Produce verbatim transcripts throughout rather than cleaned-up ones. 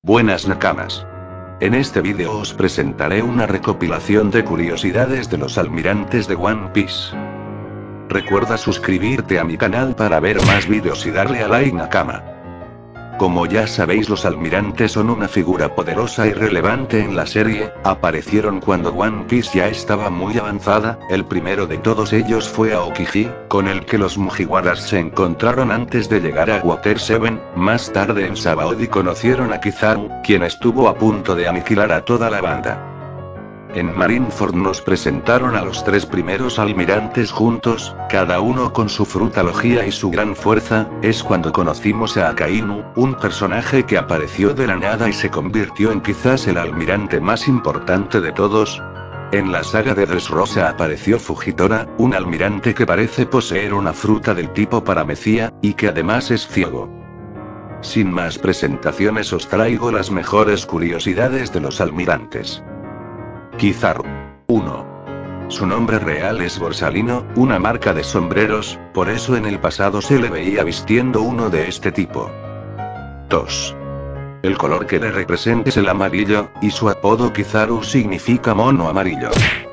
Buenas nakamas. En este vídeo os presentaré una recopilación de curiosidades de los almirantes de One Piece. Recuerda suscribirte a mi canal para ver más vídeos y darle a like nakama. Como ya sabéis, los almirantes son una figura poderosa y relevante en la serie. Aparecieron cuando One Piece ya estaba muy avanzada. El primero de todos ellos fue Aokiji, con el que los Mugiwaras se encontraron antes de llegar a Water Seven. Más tarde en Sabaody conocieron a Kizaru, quien estuvo a punto de aniquilar a toda la banda. En Marineford nos presentaron a los tres primeros almirantes juntos, cada uno con su frutalogía y su gran fuerza. Es cuando conocimos a Akainu, un personaje que apareció de la nada y se convirtió en quizás el almirante más importante de todos. En la saga de Dressrosa apareció Fujitora, un almirante que parece poseer una fruta del tipo Paramecia, y que además es ciego. Sin más presentaciones, os traigo las mejores curiosidades de los almirantes. Kizaru. uno. Su nombre real es Borsalino, una marca de sombreros, por eso en el pasado se le veía vistiendo uno de este tipo. dos. El color que le representa es el amarillo, y su apodo Kizaru significa mono amarillo.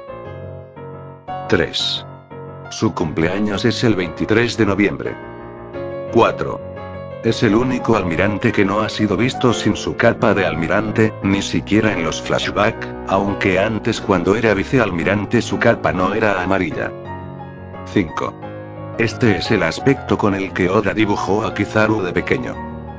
tres. Su cumpleaños es el veintitrés de noviembre. cuatro. Es el único almirante que no ha sido visto sin su capa de almirante, ni siquiera en los flashbacks, aunque antes cuando era vicealmirante su capa no era amarilla. cinco. Este es el aspecto con el que Oda dibujó a Kizaru de pequeño.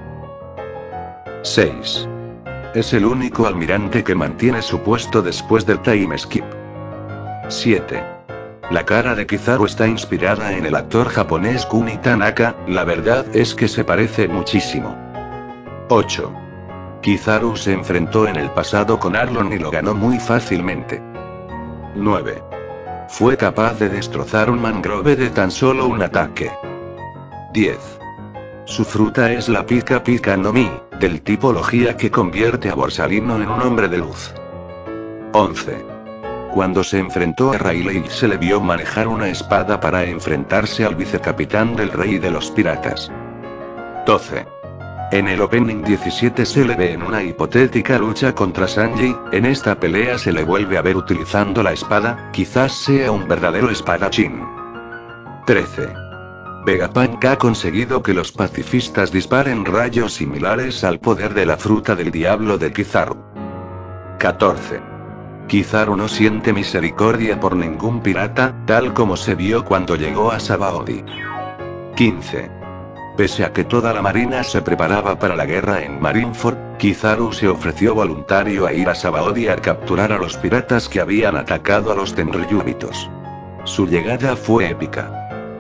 seis. Es el único almirante que mantiene su puesto después del time skip. siete. La cara de Kizaru está inspirada en el actor japonés Kuni Tanaka, la verdad es que se parece muchísimo. ocho. Kizaru se enfrentó en el pasado con Arlong y lo ganó muy fácilmente. nueve. Fue capaz de destrozar un mangrove de tan solo un ataque. diez. Su fruta es la Pika Pika no Mi, del tipología que convierte a Borsalino en un hombre de luz. once. Cuando se enfrentó a Rayleigh se le vio manejar una espada para enfrentarse al vicecapitán del rey de los piratas. doce. En el Opening diecisiete se le ve en una hipotética lucha contra Sanji. En esta pelea se le vuelve a ver utilizando la espada, quizás sea un verdadero espadachín. trece. Vegapunk ha conseguido que los pacifistas disparen rayos similares al poder de la fruta del diablo de Kizaru. catorce. Kizaru no siente misericordia por ningún pirata, tal como se vio cuando llegó a Sabaody. quince. Pese a que toda la marina se preparaba para la guerra en Marineford, Kizaru se ofreció voluntario a ir a Sabaody a capturar a los piratas que habían atacado a los Tenryubitos. Su llegada fue épica.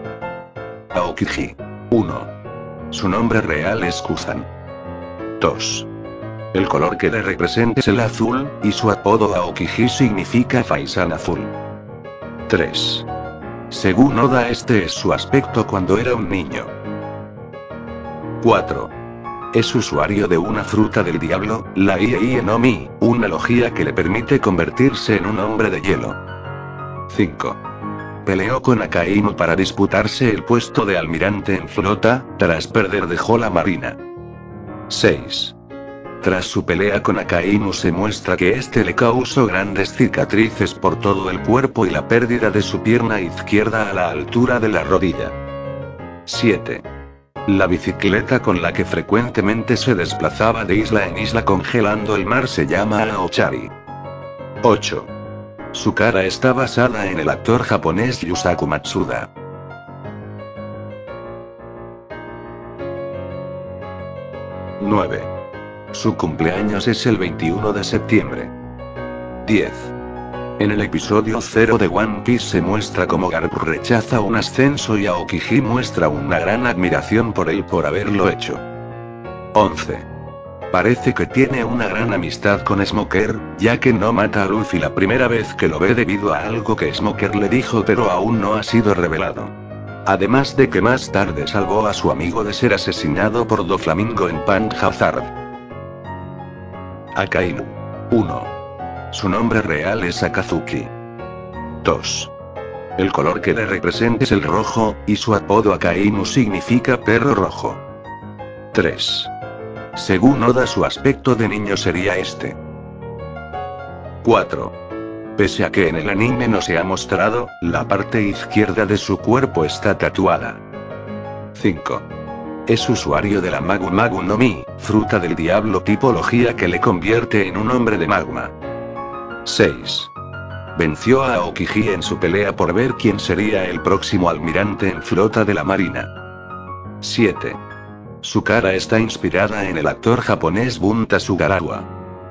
Aokiji. uno. Su nombre real es Kuzan. dos. El color que le representa es el azul, y su apodo Aokiji significa faisán azul. tres. Según Oda, este es su aspecto cuando era un niño. cuatro. Es usuario de una fruta del diablo, la Ie no Mi, una logia que le permite convertirse en un hombre de hielo. cinco. Peleó con Akainu para disputarse el puesto de almirante en flota, tras perder dejó la marina. seis. Tras su pelea con Akainu se muestra que este le causó grandes cicatrices por todo el cuerpo y la pérdida de su pierna izquierda a la altura de la rodilla. siete. La bicicleta con la que frecuentemente se desplazaba de isla en isla congelando el mar se llama Aochari. ocho. Su cara está basada en el actor japonés Yusaku Matsuda. nueve. Su cumpleaños es el veintiuno de septiembre. diez. En el episodio cero de One Piece se muestra cómo Garp rechaza un ascenso y Aokiji muestra una gran admiración por él por haberlo hecho. once. Parece que tiene una gran amistad con Smoker, ya que no mata a Luffy la primera vez que lo ve debido a algo que Smoker le dijo pero aún no ha sido revelado. Además de que más tarde salvó a su amigo de ser asesinado por Doflamingo en Punk Hazard. Akainu. uno. Su nombre real es Akazuki. dos. El color que le representa es el rojo, y su apodo Akainu significa perro rojo. tres. Según Oda, su aspecto de niño sería este. cuatro. Pese a que en el anime no se ha mostrado, la parte izquierda de su cuerpo está tatuada. cinco. Es usuario de la Magu Magu no Mi, fruta del diablo tipología que le convierte en un hombre de magma. seis. Venció a Aokiji en su pelea por ver quién sería el próximo almirante en flota de la marina. siete. Su cara está inspirada en el actor japonés Bunta Sugarawa.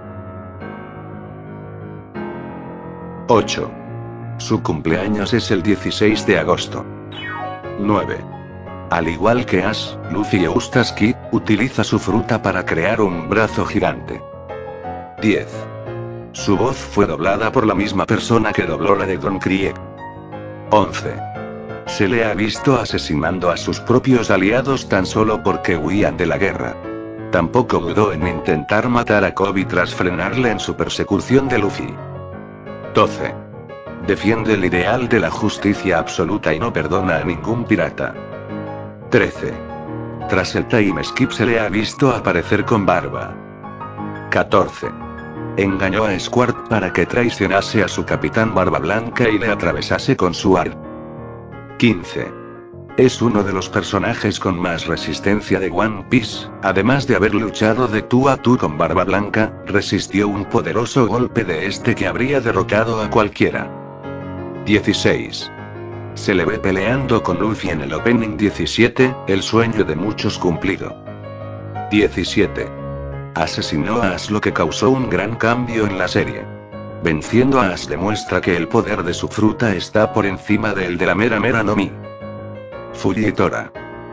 ocho. Su cumpleaños es el dieciséis de agosto. nueve. Al igual que Ash, Luffy Eustace Kid, utiliza su fruta para crear un brazo gigante. diez. Su voz fue doblada por la misma persona que dobló la de Don Krieg. once. Se le ha visto asesinando a sus propios aliados tan solo porque huían de la guerra. Tampoco dudó en intentar matar a Kobe tras frenarle en su persecución de Luffy. doce. Defiende el ideal de la justicia absoluta y no perdona a ningún pirata. trece. Tras el time skip se le ha visto aparecer con barba. catorce. Engañó a Squart para que traicionase a su capitán Barba Blanca y le atravesase con su arco. quince. Es uno de los personajes con más resistencia de One Piece, además de haber luchado de tú a tú con Barba Blanca, resistió un poderoso golpe de este que habría derrotado a cualquiera. dieciséis. Se le ve peleando con Luffy en el Opening diecisiete, el sueño de muchos cumplido. diecisiete. Asesinó a Ash, lo que causó un gran cambio en la serie. Venciendo a Ash demuestra que el poder de su fruta está por encima del de la Mera Mera no Mi. Fujitora.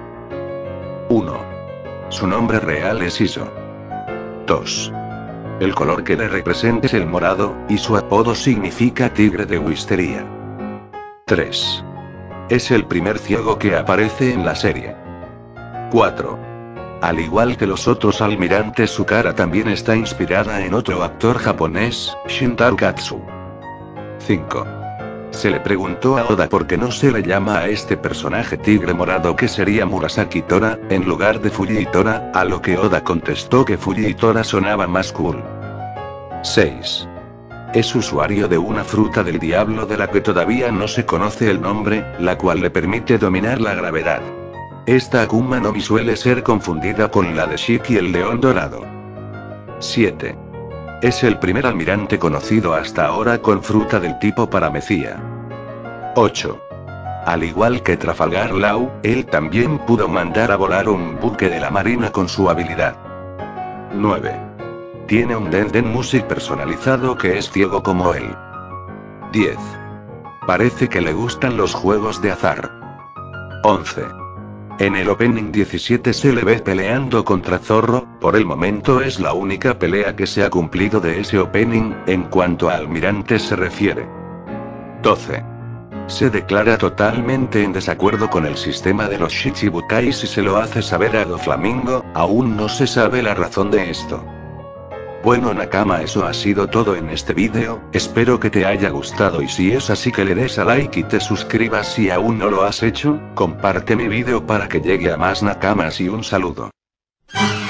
uno. Su nombre real es Iso. dos. El color que le representa es el morado, y su apodo significa tigre de Wisteria. tres. Es el primer ciego que aparece en la serie. cuatro. Al igual que los otros almirantes, su cara también está inspirada en otro actor japonés, Shintaro Katsu. cinco. Se le preguntó a Oda por qué no se le llama a este personaje tigre morado, que sería Murasaki Tora, en lugar de Fujitora, a lo que Oda contestó que Fujitora sonaba más cool. seis. Es usuario de una fruta del diablo de la que todavía no se conoce el nombre, la cual le permite dominar la gravedad. Esta Akuma no Mi suele ser confundida con la de Shiki el león dorado. siete. Es el primer almirante conocido hasta ahora con fruta del tipo paramecía. ocho. Al igual que Trafalgar Law, él también pudo mandar a volar un buque de la marina con su habilidad. nueve. Tiene un Den Den Music personalizado que es ciego como él. diez. Parece que le gustan los juegos de azar. once. En el Opening diecisiete se le ve peleando contra Zorro, por el momento es la única pelea que se ha cumplido de ese Opening, en cuanto a almirantes se refiere. doce. Se declara totalmente en desacuerdo con el sistema de los Shichibukais y se lo hace saber a Doflamingo, aún no se sabe la razón de esto. Bueno Nakama, eso ha sido todo en este vídeo, espero que te haya gustado y si es así que le des a like y te suscribas si aún no lo has hecho, comparte mi vídeo para que llegue a más Nakamas y un saludo.